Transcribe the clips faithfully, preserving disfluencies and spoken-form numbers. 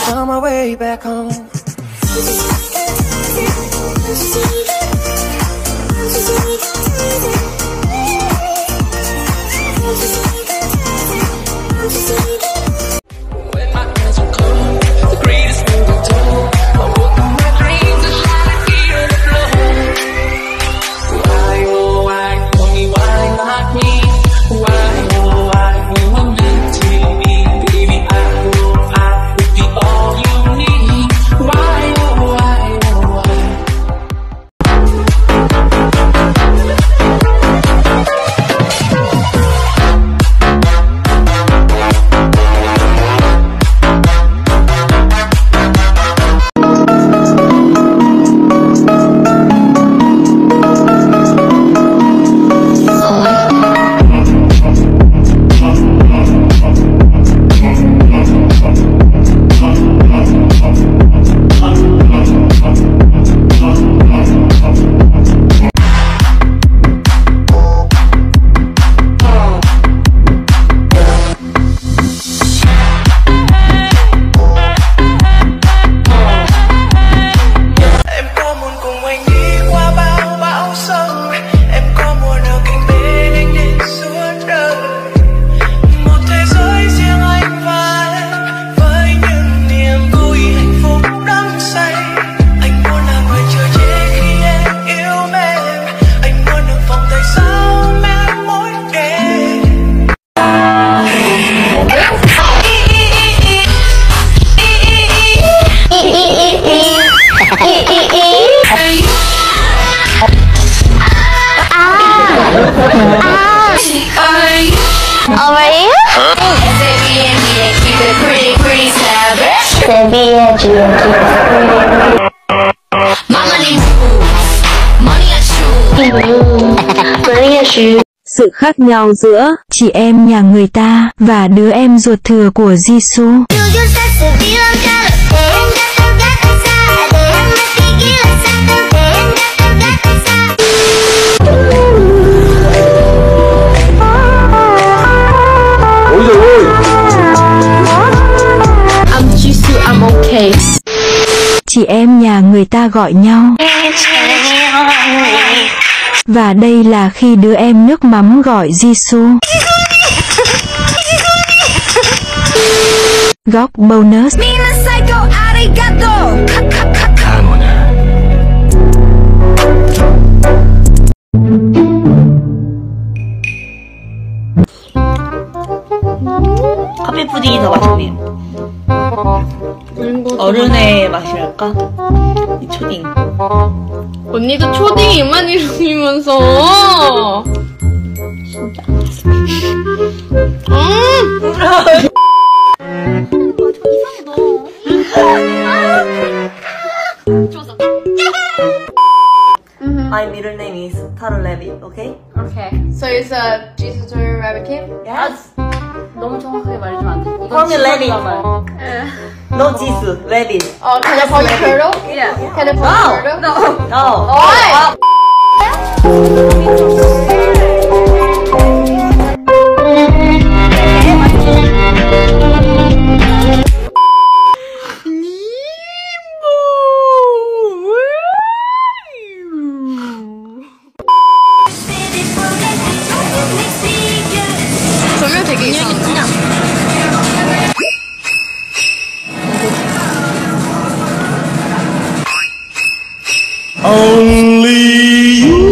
on my way back home. Sự khác nhau giữa chị em nhà người ta và đứa em ruột thừa của JISOO. I'm JISOO, I'm okay. Chị em nhà người ta gọi nhau. Và đây là khi đứa em nước mắm gọi JISOO. Góc bonus. 커피 푸딩이 더 맛있네요. 어른의 맛이랄까? 이 초딩. 언니도 초딩 이만이면서 진짜. 음! My middle name is Taro Rabbit, okay? Okay. So it's a JISOO Rabbit King? Yes. 너무 정확하게 말해주면 안 돼. Call me Rabbit. No JISOO, Rabbit. Oh, can I call you Turtle? Yeah. Can I call you Turtle? No. No. Why? 조명 되게 이상하다. Only you.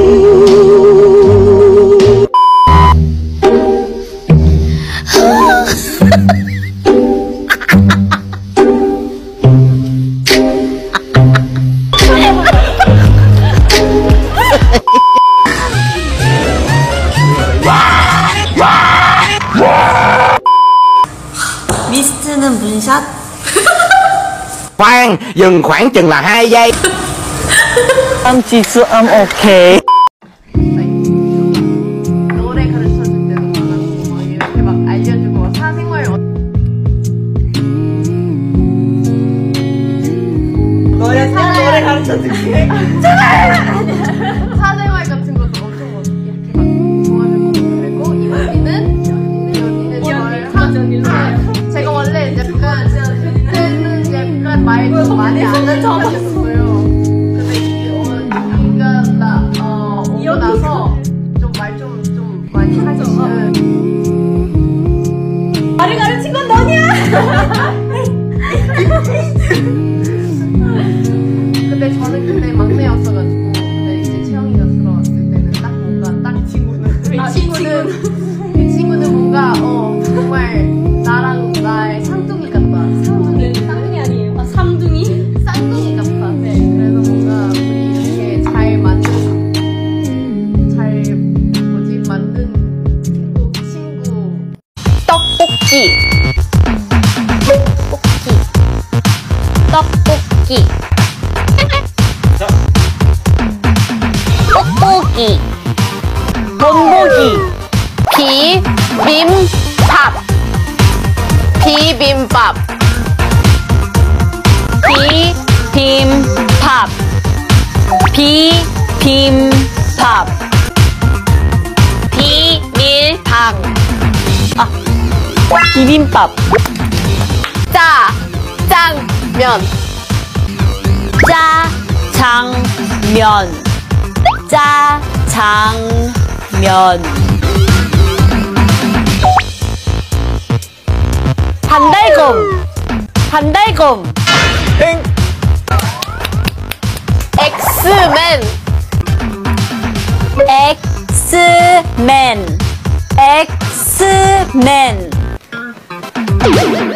미스트는 문샷? Khoan, dừng khoảng chừng là hai giây. I'm JISOO, I'm okay. 노래 가르쳐줄 때도 많았고 막 이렇게 막 알려주고 막 사생활 노래 사 노래 가르쳐줄게. 사생활 같은 것도 엄청 막 이렇게 막 좋아하는 것도 그랬고 이 언니는 이 언니는 저를 하 제가 원래 약간 그때는 말 좀 많이 안 하셨어요. 근데 이게 어, 이가 나 어, 오고 나서 좀 말 좀 좀 많이 하셨어요. 말을 가르친 건 너냐? 근데 저는 그때 막내였어가지고 근데 이제 채영이가 들어왔을 때는 딱 뭔가 딱 이 친구는 이 친구는 이 친구는 뭔가 어 정말 나랑 나의 쌍둥이 같다. 쌍둥이 쌍둥이 아니에요. 아, 삼둥이? 쌍둥이 같다. 네. 그래서 뭔가 우리 이렇게 잘 맞는 잘 뭐지 맞는 친구 친구 떡볶이 떡볶이 떡볶이 본보기 비빔밥 비빔밥 비빔밥 비빔밥 비밀방 아 비빔밥 짜장면 짜장면 짜장면 반달곰 반달곰 땡 엑스맨 엑스맨 엑스맨